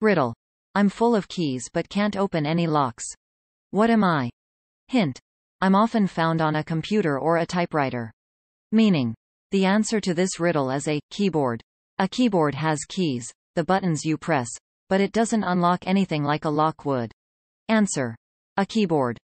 Riddle. I'm full of keys but can't open any locks. What am I? Hint. I'm often found on a computer or a typewriter. Meaning. The answer to this riddle is a keyboard. A keyboard has keys, the buttons you press, but it doesn't unlock anything like a lock would. Answer. A keyboard.